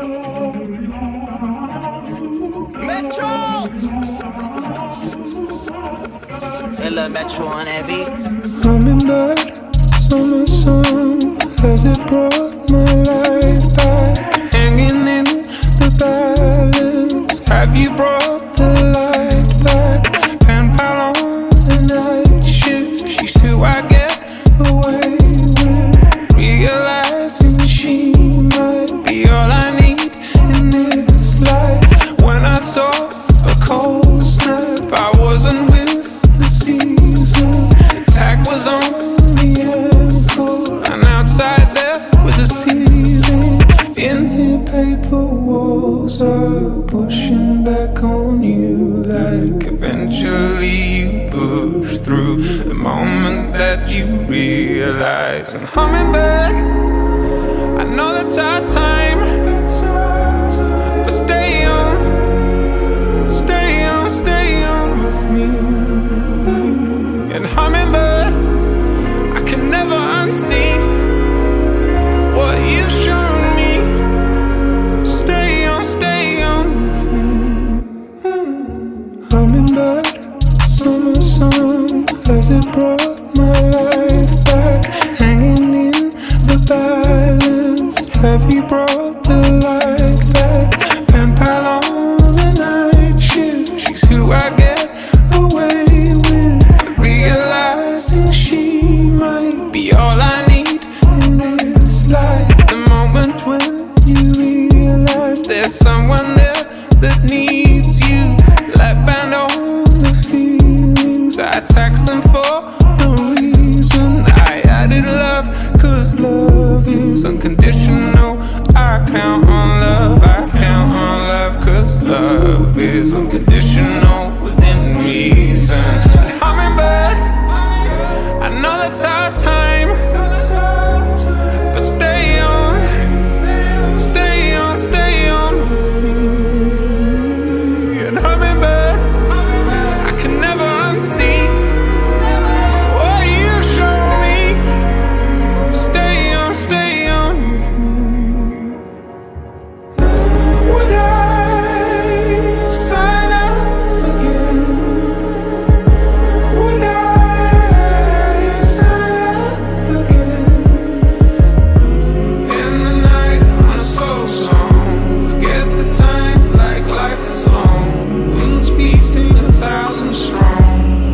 Metro! Hey, little Metro on that beat. Hummingbird, summer song, has it brought my life back? Hanging in the balance, have you brought the light back? Pen pal on the night shift, she's who I get away with. Realizing she might be all I need in this life. When I saw a cold snap, I wasn't with the season. Attack was on the ankle, and outside there was a ceiling. In the paper walls are pushing back on you, like eventually you push through the moment that you realize. And Hummingbird, I know that's our time, but stay on, stay on, stay on with me. And Hummingbird, I can never unsee what you've shown me. Stay on with me. Hummingbird, summer song, has it brought my life back? Hanging in the balance, have you brought the light back? Pen pal on the night shift, she's who I get away with. Realizing she might be all I need in this life. The moment when you realize there's someone there that needs you. Like band on the feelings, I text them for no reason. I added love, cause love is unconditional. I count on love, I count on love, cause love is unconditional within reason. And Hummingbird, I know that's our time, but stay on, stay on, stay on with me. And Hummingbird, I can never unsee what you show me. Stay on with me. Would I sign up again? Would I sign up again? In the night on a soul song, forget the time like life is long. Wings beating 1,000 strong.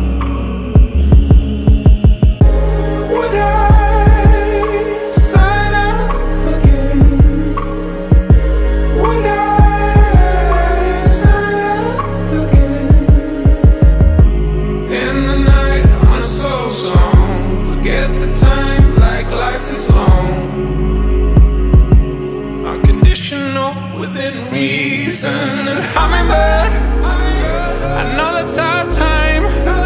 Would I sign up again? Would I sign up again? In the night on a soul song, forget the time like life is long. Unconditional within reason. And Hummingbird, I know that's our time,